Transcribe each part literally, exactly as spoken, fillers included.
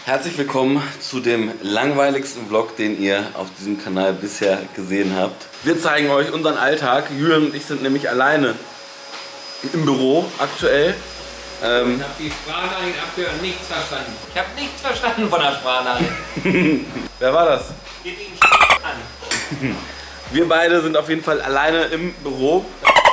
Herzlich willkommen zu dem langweiligsten Vlog, den ihr auf diesem Kanal bisher gesehen habt. Wir zeigen euch unseren Alltag. Julian und ich sind nämlich alleine im Büro aktuell. Ähm ich habe die Sprachnachricht abgehört und nichts verstanden. Ich habe nichts verstanden von der Sprachnachricht. Wer war das? Geht Ihnen an. Wir beide sind auf jeden Fall alleine im Büro.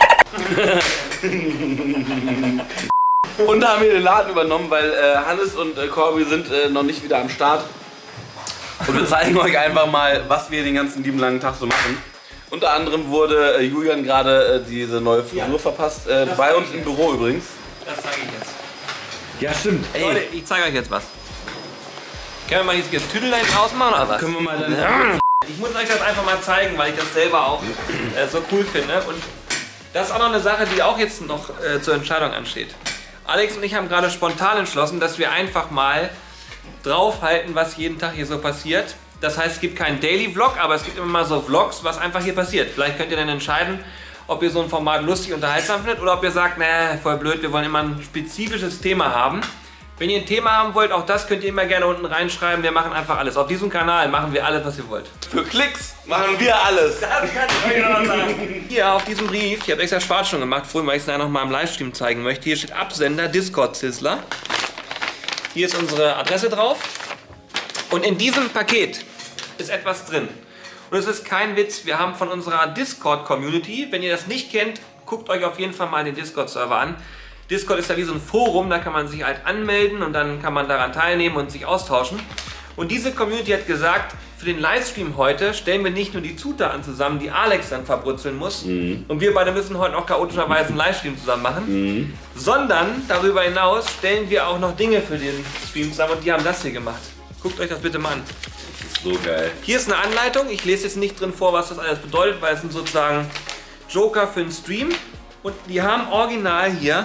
Und haben hier den Laden übernommen, weil äh, Hannes und äh, Corby sind äh, noch nicht wieder am Start. Und wir zeigen euch einfach mal, was wir den ganzen lieben langen Tag so machen. Unter anderem wurde äh, Julian gerade äh, diese neue Frisur ja. verpasst. Äh, bei uns im Büro übrigens. Das zeige ich jetzt. Ja, stimmt. Ey. Leute, ich zeige euch jetzt was. Können wir mal dieses Getüdel da hinten ausmachen oder was? Können wir mal dann. Ja. Ich muss euch das einfach mal zeigen, weil ich das selber auch äh, so cool finde. Und das ist auch noch eine Sache, die auch jetzt noch äh, zur Entscheidung ansteht. Alex und ich haben gerade spontan entschlossen, dass wir einfach mal draufhalten, was jeden Tag hier so passiert. Das heißt, es gibt keinen Daily Vlog, aber es gibt immer mal so Vlogs, was einfach hier passiert. Vielleicht könnt ihr dann entscheiden, ob ihr so ein Format lustig unterhaltsam findet oder ob ihr sagt, nee, voll blöd, wir wollen immer ein spezifisches Thema haben. Wenn ihr ein Thema haben wollt, auch das könnt ihr immer gerne unten reinschreiben. Wir machen einfach alles. Auf diesem Kanal machen wir alles, was ihr wollt. Für Klicks machen wir alles. Das kann ich euch noch sagen. Hier auf diesem Brief, ich habe extra schwarz schon gemacht, vorhin, weil ich es nachher noch mal im Livestream zeigen möchte. Hier steht Absender Discord Sizzler. Hier ist unsere Adresse drauf. Und in diesem Paket ist etwas drin. Und es ist kein Witz, wir haben von unserer Discord-Community, wenn ihr das nicht kennt, guckt euch auf jeden Fall mal den Discord-Server an. Discord ist ja wie so ein Forum, da kann man sich halt anmelden und dann kann man daran teilnehmen und sich austauschen. Und diese Community hat gesagt, für den Livestream heute stellen wir nicht nur die Zutaten zusammen, die Alex dann verbrutzeln muss, mhm. und wir beide müssen heute auch chaotischerweise einen Livestream zusammen machen, mhm. sondern darüber hinaus stellen wir auch noch Dinge für den Stream zusammen und die haben das hier gemacht. Guckt euch das bitte mal an. Das ist so geil. Hier ist eine Anleitung, ich lese jetzt nicht drin vor, was das alles bedeutet, weil es sind sozusagen Joker für den Stream und die haben original hier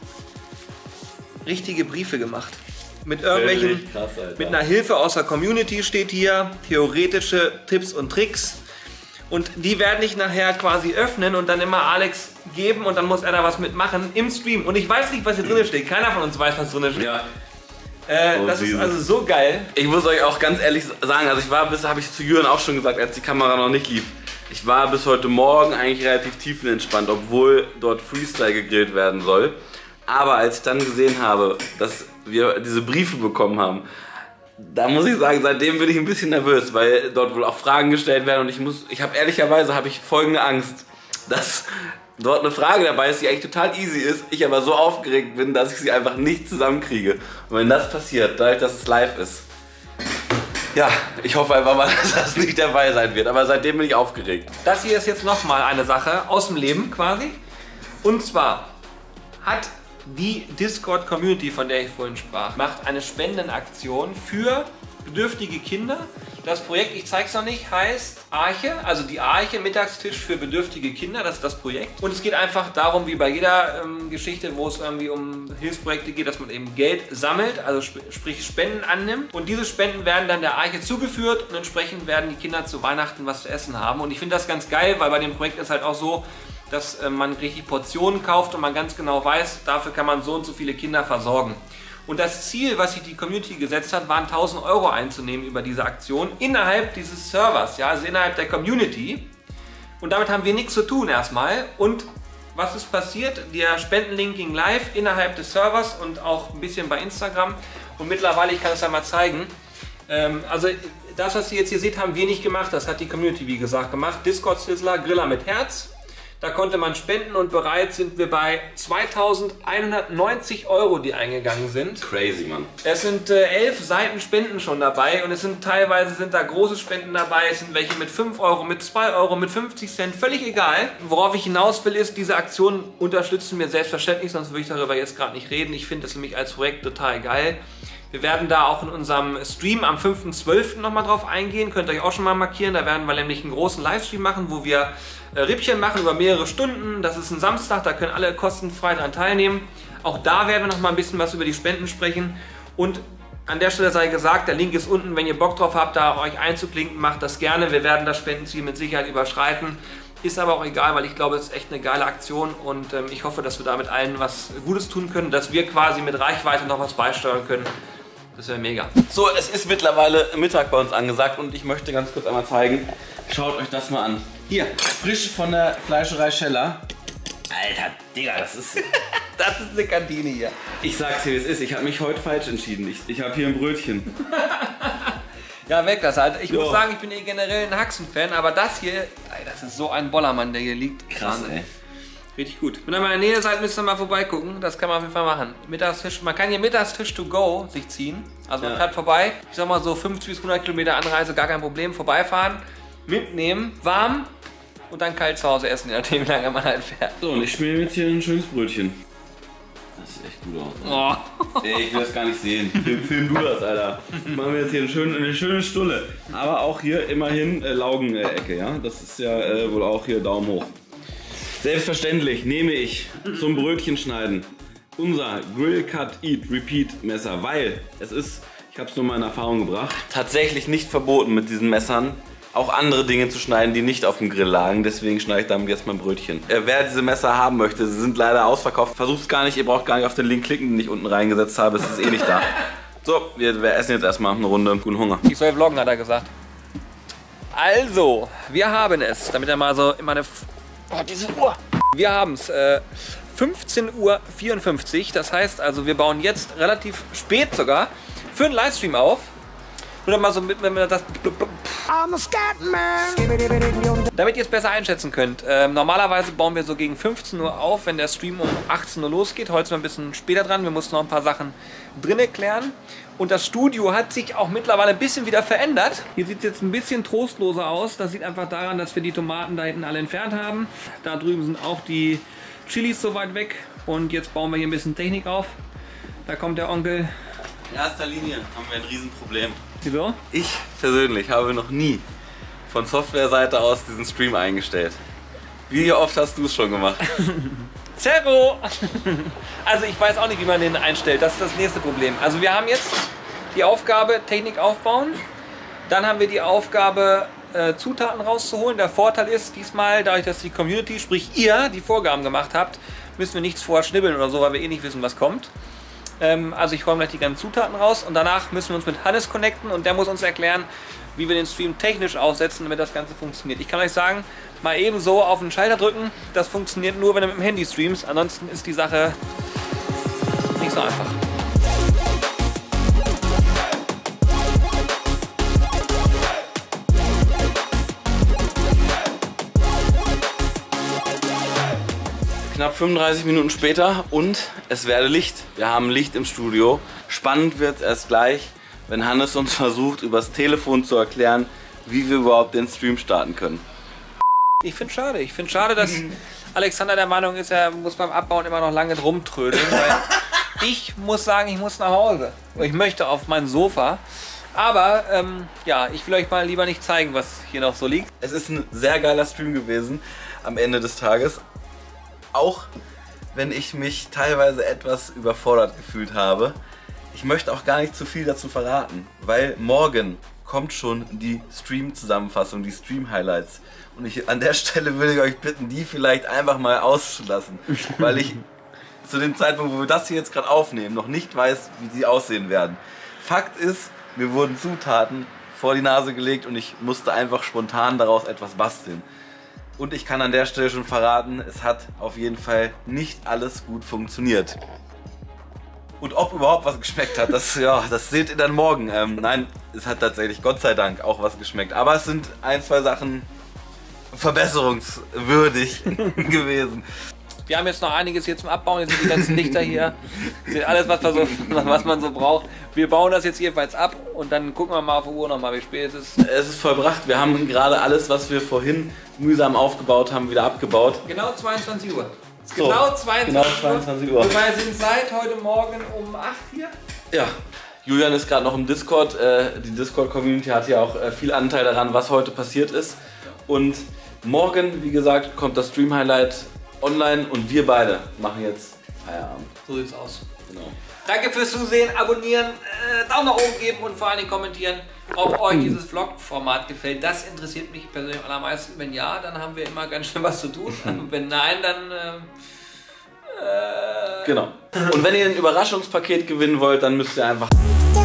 richtige Briefe gemacht. Mit irgendwelchen, krass, mit einer Hilfe aus der Community steht hier, theoretische Tipps und Tricks. Und die werde ich nachher quasi öffnen und dann immer Alex geben und dann muss er da was mitmachen im Stream. Und ich weiß nicht, was hier drin steht. Keiner von uns weiß, was drin steht. Ja. Äh, oh, das ist also so geil. Ich muss euch auch ganz ehrlich sagen, also ich war bis, habe ich zu Jürgen auch schon gesagt, als die Kamera noch nicht lief. Ich war bis heute Morgen eigentlich relativ tiefenentspannt, obwohl dort Freestyle gegrillt werden soll. Aber als ich dann gesehen habe, dass wir diese Briefe bekommen haben, da muss ich sagen, seitdem bin ich ein bisschen nervös, weil dort wohl auch Fragen gestellt werden und ich muss, ich habe ehrlicherweise habe ich folgende Angst, dass dort eine Frage dabei ist, die eigentlich total easy ist, ich aber so aufgeregt bin, dass ich sie einfach nicht zusammenkriege. Und wenn das passiert, dadurch, dass es live ist, ja, ich hoffe einfach mal, dass das nicht der Fall sein wird, aber seitdem bin ich aufgeregt. Das hier ist jetzt nochmal eine Sache aus dem Leben quasi, und zwar hat die Discord-Community, von der ich vorhin sprach, macht eine Spendenaktion für bedürftige Kinder. Das Projekt, ich zeige es noch nicht, heißt Arche, also die Arche, Mittagstisch für bedürftige Kinder, das ist das Projekt. Und es geht einfach darum, wie bei jeder ähm, Geschichte, wo es irgendwie um Hilfsprojekte geht, dass man eben Geld sammelt, also sp sprich Spenden annimmt. Und diese Spenden werden dann der Arche zugeführt und entsprechend werden die Kinder zu Weihnachten was zu essen haben. Und ich finde das ganz geil, weil bei dem Projekt ist halt auch so, dass äh, man richtig Portionen kauft und man ganz genau weiß, dafür kann man so und so viele Kinder versorgen. Und das Ziel, was sich die Community gesetzt hat, waren tausend Euro einzunehmen über diese Aktion innerhalb dieses Servers, ja, also innerhalb der Community. Und damit haben wir nichts zu tun erstmal. Und was ist passiert? Der Spendenlink ging live innerhalb des Servers und auch ein bisschen bei Instagram. Und mittlerweile, ich kann es ja mal zeigen, ähm, also das, was ihr jetzt hier seht, haben wir nicht gemacht, das hat die Community, wie gesagt, gemacht. Discord Sizzler, Griller mit Herz. Da konnte man spenden und bereits sind wir bei zweitausendeinhundertneunzig Euro, die eingegangen sind. Crazy, Mann. Es sind äh, elf Seiten Spenden schon dabei und es sind teilweise sind da große Spenden dabei. Es sind welche mit fünf Euro, mit zwei Euro, mit fünfzig Cent, völlig egal. Worauf ich hinaus will ist, diese Aktion unterstützen wir selbstverständlich, sonst würde ich darüber jetzt gerade nicht reden. Ich finde das nämlich als Projekt total geil. Wir werden da auch in unserem Stream am fünften zwölften nochmal drauf eingehen. Könnt ihr euch auch schon mal markieren. Da werden wir nämlich einen großen Livestream machen, wo wir äh, Rippchen machen über mehrere Stunden. Das ist ein Samstag, da können alle kostenfrei daran teilnehmen. Auch da werden wir nochmal ein bisschen was über die Spenden sprechen. Und an der Stelle sei gesagt, der Link ist unten. Wenn ihr Bock drauf habt, da euch einzuklinken, macht das gerne. Wir werden das Spendenziel mit Sicherheit überschreiten. Ist aber auch egal, weil ich glaube, es ist echt eine geile Aktion und ähm, ich hoffe, dass wir damit allen was Gutes tun können, dass wir quasi mit Reichweite noch was beisteuern können. Das wäre mega. So, es ist mittlerweile Mittag bei uns angesagt und ich möchte ganz kurz einmal zeigen. Schaut euch das mal an. Hier, frisch von der Fleischerei Scheller. Alter, Digga, das ist... Das ist eine Kantine hier. Ich sag's dir, wie es ist. Ich habe mich heute falsch entschieden. Ich, ich habe hier ein Brötchen. Ja, Weltklasse. Also ich Jo. muss sagen, ich bin eh generell ein Haxen-Fan, aber das hier, ey, das ist so ein Bollermann, der hier liegt. Krass, ey. Richtig gut. Wenn ihr mal in der Nähe seid, müsst ihr mal vorbeigucken. Das kann man auf jeden Fall machen. Mittagstisch, man kann hier Mittagstisch to go sich ziehen. Also man Ja. fährt vorbei. Ich sag mal so fünfzig bis hundert Kilometer Anreise, gar kein Problem. Vorbeifahren, mitnehmen, warm und dann kalt zu Hause essen, je nachdem wie lange man halt fährt. So, und ich schmier mir jetzt hier ein schönes Brötchen. Das sieht echt gut aus. Oh. Ey, ich will das gar nicht sehen. Film, film du das, Alter. Machen wir jetzt hier eine schöne, eine schöne Stulle. Aber auch hier immerhin äh, Laugenecke, ja? Das ist ja äh, wohl auch hier Daumen hoch. Selbstverständlich nehme ich zum Brötchen schneiden unser Grill Cut Eat Repeat Messer, weil es ist, ich habe es nur mal in Erfahrung gebracht, tatsächlich nicht verboten mit diesen Messern auch andere Dinge zu schneiden, die nicht auf dem Grill lagen. Deswegen schneide ich damit jetzt mein Brötchen. Äh, wer diese Messer haben möchte, sie sind leider ausverkauft. Versucht's gar nicht, ihr braucht gar nicht auf den Link klicken, den ich unten reingesetzt habe. Es ist eh nicht da. So, wir, wir essen jetzt erstmal eine Runde. Guten Hunger. Ich soll vloggen, hat er gesagt. Also, wir haben es, damit er mal so in meine... Oh, diese Uhr! Wir haben es, äh, fünfzehn Uhr vierundfünfzig. Das heißt also, wir bauen jetzt relativ spät sogar für einen Livestream auf. Nur mal so mit, wenn wir das... Damit ihr es besser einschätzen könnt. Ähm, normalerweise bauen wir so gegen fünfzehn Uhr auf, wenn der Stream um achtzehn Uhr losgeht. Heute sind wir ein bisschen später dran. Wir mussten noch ein paar Sachen drinnen klären. Und das Studio hat sich auch mittlerweile ein bisschen wieder verändert. Hier sieht es jetzt ein bisschen trostloser aus. Das liegt einfach daran, dass wir die Tomaten da hinten alle entfernt haben. Da drüben sind auch die Chilis so weit weg. Und jetzt bauen wir hier ein bisschen Technik auf. Da kommt der Onkel. In erster Linie haben wir ein Riesenproblem. Wieso? Ich persönlich habe noch nie von Softwareseite aus diesen Stream eingestellt. Wie oft hast du es schon gemacht? Zerro! Also ich weiß auch nicht, wie man den einstellt. Das ist das nächste Problem. Also wir haben jetzt die Aufgabe Technik aufbauen. Dann haben wir die Aufgabe äh, Zutaten rauszuholen. Der Vorteil ist diesmal, dadurch, dass die Community, sprich ihr, die Vorgaben gemacht habt, müssen wir nichts vorher schnibbeln oder so, weil wir eh nicht wissen, was kommt. Ähm, also ich räume gleich die ganzen Zutaten raus und danach müssen wir uns mit Hannes connecten und der muss uns erklären, wie wir den Stream technisch aufsetzen, damit das Ganze funktioniert. Ich kann euch sagen, mal eben so auf den Schalter drücken, das funktioniert nur, wenn du mit dem Handy streamst. Ansonsten ist die Sache nicht so einfach. Knapp fünfunddreißig Minuten später und es werde Licht. Wir haben Licht im Studio. Spannend wird es erst gleich, wenn Hannes uns versucht, übers Telefon zu erklären, wie wir überhaupt den Stream starten können. Ich finde es schade. Ich finde schade, dass Alexander der Meinung ist, er muss beim Abbauen immer noch lange rumtrödeln. Weil ich muss sagen, ich muss nach Hause. Ich möchte auf mein Sofa. Aber ähm, ja, ich will euch mal lieber nicht zeigen, was hier noch so liegt. Es ist ein sehr geiler Stream gewesen am Ende des Tages. Auch wenn ich mich teilweise etwas überfordert gefühlt habe. Ich möchte auch gar nicht zu viel dazu verraten, weil morgen kommt schon die Stream-Zusammenfassung, die Stream-Highlights. Und ich, an der Stelle würde ich euch bitten, die vielleicht einfach mal auszulassen, weil ich zu dem Zeitpunkt, wo wir das hier jetzt gerade aufnehmen, noch nicht weiß, wie sie aussehen werden. Fakt ist, mir wurden Zutaten vor die Nase gelegt und ich musste einfach spontan daraus etwas basteln. Und ich kann an der Stelle schon verraten, es hat auf jeden Fall nicht alles gut funktioniert. Und ob überhaupt was geschmeckt hat, das, ja, das seht ihr dann morgen. Ähm, nein, es hat tatsächlich Gott sei Dank auch was geschmeckt. Aber es sind ein, zwei Sachen verbesserungswürdig gewesen. Wir haben jetzt noch einiges hier zum Abbauen. Jetzt sind die ganzen Lichter hier. Sind alles, was, wir so, was man so braucht. Wir bauen das jetzt jedenfalls ab und dann gucken wir mal auf die Uhr nochmal, wie spät es ist. Es ist vollbracht. Wir haben gerade alles, was wir vorhin mühsam aufgebaut haben, wieder abgebaut. Genau zweiundzwanzig Uhr. So, Genau zweiundzwanzig, genau zweiundzwanzig Uhr. Wir sind seit heute Morgen um acht hier. Ja, Julian ist gerade noch im Discord. Äh, die Discord-Community hat ja auch äh, viel Anteil daran, was heute passiert ist. Und morgen, wie gesagt, kommt das Stream-Highlight online und wir beide machen jetzt Feierabend. So sieht's aus. Genau. Danke fürs Zusehen, abonnieren, äh, Daumen nach oben geben und vor allem kommentieren, ob euch dieses Vlog-Format gefällt. Das interessiert mich persönlich am allermeisten. Wenn ja, dann haben wir immer ganz schön was zu tun. Wenn nein, dann... Äh, äh genau. Und wenn ihr ein Überraschungspaket gewinnen wollt, dann müsst ihr einfach...